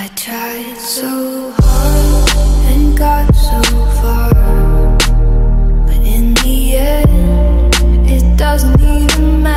I tried so hard and got so far, but in the end, it doesn't even matter.